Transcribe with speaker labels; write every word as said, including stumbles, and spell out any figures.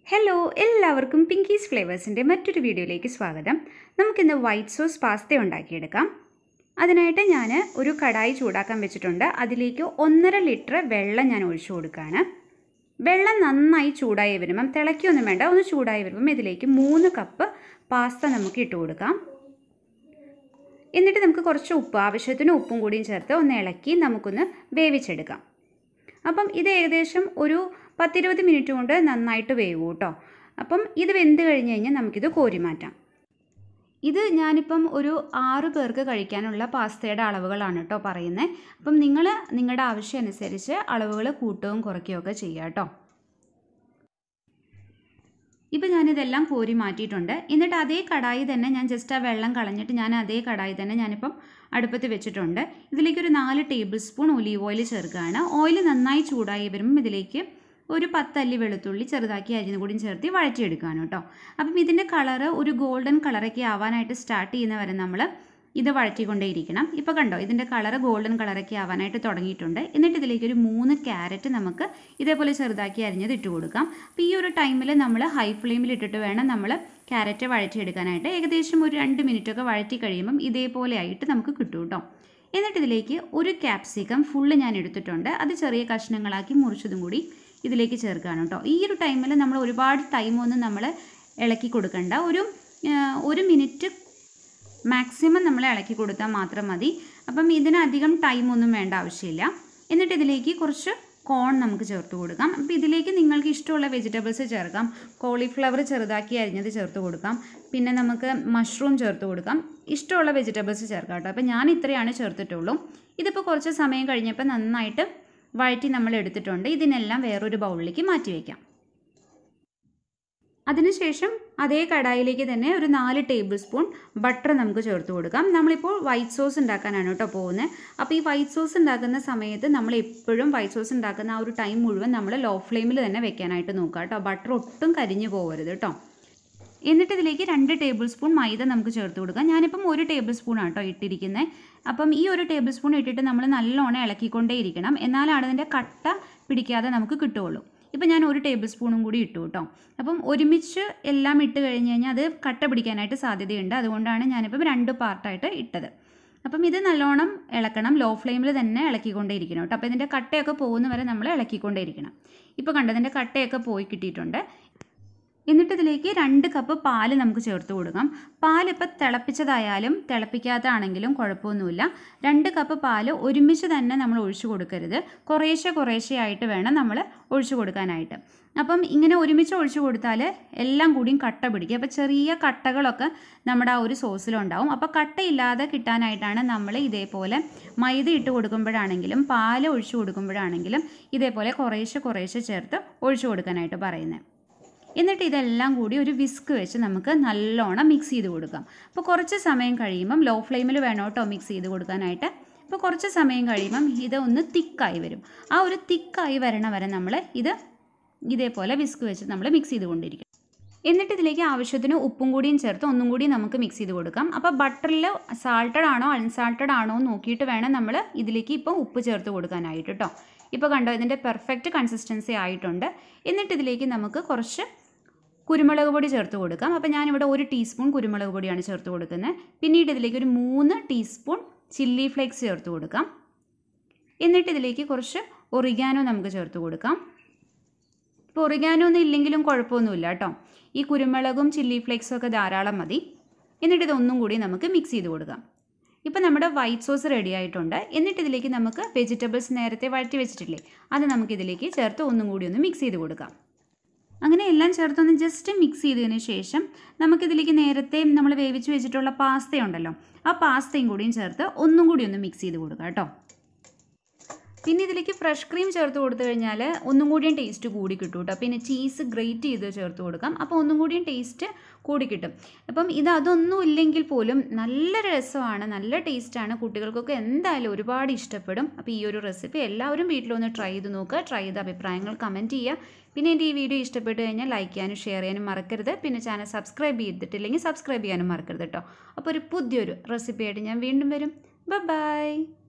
Speaker 1: Hello എല്ലാവർക്കും pinkies ഫ്ലേവേഴ്സിൻ്റെ മറ്റൊരു വീഡിയോയിലേക്ക് സ്വാഗതം. നമുക്കിന്ന് വൈറ്റ് സോസ് പാസ്ത ഉണ്ടാക്കിയെടുക്കാം. അതിനായിട്ട് ഞാൻ ഒരു കടായി ചൂടാക്കാൻ വെച്ചിട്ടുണ്ട്. അതിലേക്ക് ഒന്നര ലിറ്റർ വെള്ളം ഞാൻ ഒഴിച്ചു കൊടുക്കുകയാണ്. വെള്ളം നന്നായി ചൂടായി വരുമ്പം തിളയ്ക്കൊന്നും വേണ്ട, ഒന്ന് ചൂടായി വരുമ്പം ഇതിലേക്ക് മൂന്ന് കപ്പ് പാസ്ത നമുക്ക് ഇട്ട് കൊടുക്കാം. എന്നിട്ട് നമുക്ക് കുറച്ച് ഉപ്പ്, ആവശ്യത്തിന് ഉപ്പും കൂടിയും ചേർത്ത് ഒന്ന് ഇളക്കി നമുക്കൊന്ന് വേവിച്ചെടുക്കാം. അപ്പം ഇത് ഏകദേശം ഒരു പത്തിരുപത് മിനിറ്റ് കൊണ്ട് നന്നായിട്ട് വേവും കേട്ടോ. അപ്പം ഇത് വെന്ത് കഴിഞ്ഞ് കഴിഞ്ഞാൽ നമുക്കിത് കോരി മാറ്റാം. ഇത് ഞാനിപ്പം ഒരു ആറ് പേർക്ക് കഴിക്കാനുള്ള പാസ്തയുടെ അളവുകളാണ് കേട്ടോ പറയുന്നത്. അപ്പം നിങ്ങൾ നിങ്ങളുടെ ആവശ്യം അനുസരിച്ച് അളവുകൾ കൂട്ടുകയും കുറയ്ക്കുകയും ഒക്കെ ചെയ്യുക കേട്ടോ. ഇപ്പം ഞാനിതെല്ലാം കോരി മാറ്റിയിട്ടുണ്ട്. എന്നിട്ട് അതേ കടായി തന്നെ ഞാൻ ജസ്റ്റ് ആ വെള്ളം കളഞ്ഞിട്ട് ഞാൻ അതേ കടായി തന്നെ ഞാനിപ്പം അടുപ്പത്ത് വെച്ചിട്ടുണ്ട്. ഇതിലേക്ക് ഒരു നാല് ടേബിൾ സ്പൂൺ ഒലീവ് ഓയിൽ ചേർക്കുകയാണ്. ഓയിൽ നന്നായി ചൂടായി വരുമ്പം ഇതിലേക്ക് ഒരു പത്തല്ലി വെളുത്തുള്ളി ചെറുതാക്കി അരിഞ്ഞു കൂടി ചേർത്ത് വഴറ്റിയെടുക്കുകയാണ് കേട്ടോ. അപ്പം ഇതിൻ്റെ കളറ് ഒരു ഗോൾഡൻ കളറൊക്കെ ആവാനായിട്ട് സ്റ്റാർട്ട് ചെയ്യുന്ന വരെ നമ്മൾ ഇത് വഴറ്റിക്കൊണ്ടേയിരിക്കണം. ഇപ്പോൾ കണ്ടോ, ഇതിൻ്റെ കളറ് ഗോൾഡൻ കളറൊക്കെ ആവാനായിട്ട് തുടങ്ങിയിട്ടുണ്ട്. എന്നിട്ട് ഇതിലേക്ക് ഒരു മൂന്ന് ക്യാരറ്റ് നമുക്ക് ഇതേപോലെ ചെറുതാക്കി അരിഞ്ഞത് ഇട്ട് കൊടുക്കാം. അപ്പോൾ ഈ ഒരു ടൈമിൽ നമ്മൾ ഹൈ ഫ്ലെയിമിൽ ഇട്ടിട്ട് വേണം നമ്മൾ ക്യാരറ്റ് വഴറ്റിയെടുക്കാനായിട്ട്. ഏകദേശം ഒരു രണ്ട് മിനിറ്റൊക്കെ വഴറ്റി കഴിയുമ്പം ഇതേപോലെ ആയിട്ട് നമുക്ക് കിട്ടും കേട്ടോ. എന്നിട്ട് ഇതിലേക്ക് ഒരു ക്യാപ്സിക്കം ഫുള്ള് ഞാൻ എടുത്തിട്ടുണ്ട്. അത് ചെറിയ കഷ്ണങ്ങളാക്കി മുറിച്ചതും കൂടി ഇതിലേക്ക് ചേർക്കുകയാണ് കേട്ടോ. ഈ ഒരു ടൈമിൽ നമ്മൾ ഒരുപാട് ടൈമൊന്നും നമ്മൾ ഇളക്കി കൊടുക്കണ്ട. ഒരു ഒരു മിനിറ്റ് മാക്സിമം നമ്മൾ ഇളക്കി കൊടുത്താൽ മാത്രം മതി. അപ്പം ഇതിനധികം ടൈമൊന്നും വേണ്ട ആവശ്യമില്ല. എന്നിട്ട് ഇതിലേക്ക് കുറച്ച് കോൺ നമുക്ക് ചേർത്ത് കൊടുക്കാം. അപ്പോൾ ഇതിലേക്ക് നിങ്ങൾക്ക് ഇഷ്ടമുള്ള വെജിറ്റബിൾസ് ചേർക്കാം. കോളിഫ്ലവർ ചെറുതാക്കി അരിഞ്ഞത് ചേർത്ത് കൊടുക്കാം. പിന്നെ നമുക്ക് മഷ്റൂം ചേർത്ത് കൊടുക്കാം. ഇഷ്ടമുള്ള വെജിറ്റബിൾസ് ചേർക്കാം കേട്ടോ. അപ്പോൾ ഞാൻ ഇത്രയാണ് ചേർത്തിട്ടുള്ളൂ. ഇതിപ്പോൾ കുറച്ച് സമയം കഴിഞ്ഞപ്പോൾ നന്നായിട്ട് വഴറ്റി നമ്മൾ എടുത്തിട്ടുണ്ട്. ഇതിനെല്ലാം വേറൊരു ബൗളിലേക്ക് മാറ്റി വയ്ക്കാം. അതിനുശേഷം അതേ കടായിലേക്ക് തന്നെ ഒരു നാല് ടേബിൾ സ്പൂൺ ബട്ടർ നമുക്ക് ചേർത്ത് കൊടുക്കാം. നമ്മളിപ്പോൾ വൈറ്റ് സോസ് ഉണ്ടാക്കാനാണ് കേട്ടോ പോകുന്നത്. അപ്പോൾ ഈ വൈറ്റ് സോസ് ഉണ്ടാക്കുന്ന സമയത്ത് നമ്മൾ എപ്പോഴും വൈറ്റ് സോസ് ഉണ്ടാക്കുന്ന ആ ഒരു ടൈം മുഴുവൻ നമ്മൾ ലോ ഫ്ലെയിമിൽ തന്നെ വെക്കാനായിട്ട് നോക്കുക കേട്ടോ. ബട്ടർ ഒട്ടും കരിഞ്ഞു പോകരുത് കേട്ടോ. എന്നിട്ട് ഇതിലേക്ക് രണ്ട് ടേബിൾ സ്പൂൺ മൈദ നമുക്ക് ചേർത്ത് കൊടുക്കാം. ഞാനിപ്പം ഒരു ടേബിൾ സ്പൂൺ ആട്ടോ ഇട്ടിരിക്കുന്നത്. അപ്പം ഈ ഒരു ടേബിൾ സ്പൂൺ ഇട്ടിട്ട് നമ്മൾ നല്ലോണം ഇളക്കിക്കൊണ്ടേ ഇരിക്കണം. എന്നാലാണ് അതിൻ്റെ കട്ട പിടിക്കാതെ നമുക്ക് കിട്ടുകയുള്ളൂ. ഇപ്പം ഞാൻ ഒരു ടേബിൾ സ്പൂണും കൂടി ഇട്ടു കേട്ടോ. അപ്പം ഒരുമിച്ച് എല്ലാം ഇട്ട് കഴിഞ്ഞ് കഴിഞ്ഞാൽ അത് കട്ട പിടിക്കാനായിട്ട് സാധ്യതയുണ്ട്. അതുകൊണ്ടാണ് ഞാനിപ്പം രണ്ട് പാർട്ടായിട്ട് ഇട്ടത്. അപ്പം ഇത് നല്ലോണം ഇളക്കണം. ലോ ഫ്ലെയിമിൽ തന്നെ ഇളക്കിക്കൊണ്ടേ ഇരിക്കണം കേട്ടോ. അപ്പോൾ ഇതിൻ്റെ കട്ടയൊക്കെ പോകുന്ന വരെ നമ്മൾ ഇളക്കിക്കൊണ്ടേ ഇരിക്കണം. ഇപ്പോൾ കണ്ടതിൻ്റെ കട്ടയൊക്കെ പോയി കിട്ടിയിട്ടുണ്ട്. എന്നിട്ട് ഇതിലേക്ക് രണ്ട് കപ്പ് പാല് നമുക്ക് ചേർത്ത് കൊടുക്കാം. പാലിപ്പോൾ തിളപ്പിച്ചതായാലും തിളപ്പിക്കാത്തതാണെങ്കിലും കുഴപ്പമൊന്നുമില്ല. രണ്ട് കപ്പ് പാല് ഒരുമിച്ച് തന്നെ നമ്മൾ ഒഴിച്ചു കൊടുക്കരുത്. കുറേശ്ശെ കുറേശ്ശെ ആയിട്ട് വേണം നമ്മൾ ഒഴിച്ചു കൊടുക്കാനായിട്ട്. അപ്പം ഇങ്ങനെ ഒരുമിച്ച് ഒഴിച്ചു കൊടുത്താൽ എല്ലാം കൂടിയും കട്ട പിടിക്കും. അപ്പോൾ ചെറിയ കട്ടകളൊക്കെ നമ്മുടെ ആ ഒരു സോസിലുണ്ടാവും. അപ്പോൾ കട്ടയില്ലാതെ കിട്ടാനായിട്ടാണ് നമ്മൾ ഇതേപോലെ മൈദ ഇട്ട് കൊടുക്കുമ്പോഴാണെങ്കിലും പാല് ഒഴിച്ചു കൊടുക്കുമ്പോഴാണെങ്കിലും ഇതേപോലെ കുറേശ്ശെ കുറേശ്ശെ ചേർത്ത് ഒഴിച്ചു കൊടുക്കാനായിട്ട് പറയുന്നത്. എന്നിട്ട് ഇതെല്ലാം കൂടി ഒരു വിസ്ക് വെച്ച് നമുക്ക് നല്ലോണം മിക്സ് ചെയ്ത് കൊടുക്കാം. അപ്പോൾ കുറച്ച് സമയം കഴിയുമ്പം ലോ ഫ്ലെയിമിൽ വേണം കേട്ടോ മിക്സ് ചെയ്ത് കൊടുക്കാനായിട്ട്. അപ്പോൾ കുറച്ച് സമയം കഴിയുമ്പം ഇത് ഒന്ന് തിക്കായി വരും. ആ ഒരു തിക്കായി വരണ വരെ നമ്മൾ ഇത് ഇതേപോലെ വിസ്ക് വെച്ച് നമ്മൾ മിക്സ് ചെയ്ത് കൊണ്ടിരിക്കും. എന്നിട്ട് ഇതിലേക്ക് ആവശ്യത്തിന് ഉപ്പും കൂടിയും ചേർത്ത് ഒന്നും കൂടി നമുക്ക് മിക്സ് ചെയ്ത് കൊടുക്കാം. അപ്പോൾ ബട്ടറിൽ സാൾട്ടഡ് ആണോ അൺസാൾട്ടഡ് ആണോ എന്ന് നോക്കിയിട്ട് വേണം നമ്മൾ ഇതിലേക്ക് ഇപ്പോൾ ഉപ്പ് ചേർത്ത് കൊടുക്കാനായിട്ട് കേട്ടോ. ഇപ്പോൾ കണ്ടോ, ഇതിൻ്റെ പെർഫെക്റ്റ് കൺസിസ്റ്റൻസി ആയിട്ടുണ്ട്. എന്നിട്ട് ഇതിലേക്ക് നമുക്ക് കുറച്ച് കുരുമുളക് പൊടി ചേർത്ത് കൊടുക്കാം. അപ്പോൾ ഞാനിവിടെ ഒരു ടീസ്പൂൺ കുരുമുളക് പൊടിയാണ് ചേർത്ത് കൊടുക്കുന്നത്. പിന്നീട് ഇതിലേക്ക് ഒരു മൂന്ന് ടീസ്പൂൺ ചില്ലി ഫ്ലേക്സ് ചേർത്ത് കൊടുക്കാം. എന്നിട്ട് ഇതിലേക്ക് കുറച്ച് ഒറിഗാനോ നമുക്ക് ചേർത്ത് കൊടുക്കാം. ഇപ്പോൾ ഒറിഗാനോ ഒന്നും ഇല്ലെങ്കിലും കുഴപ്പമൊന്നുമില്ല കേട്ടോ. ഈ കുരുമുളകും ചില്ലി ഫ്ലേക്സും ഒക്കെ ധാരാളം മതി. എന്നിട്ട് ഇതൊന്നും കൂടി നമുക്ക് മിക്സ് ചെയ്ത് കൊടുക്കാം. ഇപ്പോൾ നമ്മുടെ വൈറ്റ് സോസ് റെഡി ആയിട്ടുണ്ട്. എന്നിട്ട് ഇതിലേക്ക് നമുക്ക് വെജിറ്റബിൾസ് നേരത്തെ വഴറ്റി വെച്ചിട്ടില്ലേ, അത് നമുക്കിതിലേക്ക് ചേർത്ത് ഒന്നും കൂടി ഒന്ന് മിക്സ് ചെയ്ത് കൊടുക്കാം. അങ്ങനെ എല്ലാം ചേർത്തൊന്ന് ജസ്റ്റ് മിക്സ് ചെയ്തതിന് ശേഷം നമുക്കിതിലേക്ക് നേരത്തെ നമ്മൾ വേവിച്ച് വെച്ചിട്ടുള്ള പാസ്ത ഉണ്ടല്ലോ, ആ പാസ്തയും കൂടിയും ചേർത്ത് ഒന്നും കൂടി ഒന്ന് മിക്സ് ചെയ്ത് കൊടുക്കാം കേട്ടോ. പിന്നെ ഇതിലേക്ക് ഫ്രഷ് ക്രീം ചേർത്ത് കൊടുത്തു കഴിഞ്ഞാൽ ഒന്നും കൂടിയും ടേസ്റ്റ് കൂടി കിട്ടും കേട്ടോ. പിന്നെ ചീസ് ഗ്രേറ്റ് ചെയ്ത് ചേർത്ത് കൊടുക്കാം. അപ്പോൾ ഒന്നും കൂടിയും ടേസ്റ്റ് കൂടി കിട്ടും. അപ്പം ഇത് അതൊന്നും ഇല്ലെങ്കിൽ പോലും നല്ല രസമാണ്, നല്ല ടേസ്റ്റാണ്. കുട്ടികൾക്കൊക്കെ എന്തായാലും ഒരുപാട് ഇഷ്ടപ്പെടും. അപ്പോൾ ഈ ഒരു റെസിപ്പി എല്ലാവരും വീട്ടിലൊന്ന് ട്രൈ ചെയ്ത് നോക്കുക. ട്രൈ ചെയ്ത അഭിപ്രായങ്ങൾ കമൻറ്റ് ചെയ്യുക. പിന്നെ എൻ്റെ ഈ വീഡിയോ ഇഷ്ടപ്പെട്ട് കഴിഞ്ഞാൽ ലൈക്ക് ചെയ്യാനും ഷെയർ ചെയ്യാനും മറക്കരുത്. പിന്നെ ചാനൽ സബ്സ്ക്രൈബ് ചെയ്തിട്ടില്ലെങ്കിൽ സബ്സ്ക്രൈബ് ചെയ്യാനും മറക്കരുത് കേട്ടോ. അപ്പോൾ ഒരു പുതിയൊരു റെസിപ്പിയായിട്ട് ഞാൻ വീണ്ടും വരും. Bye by.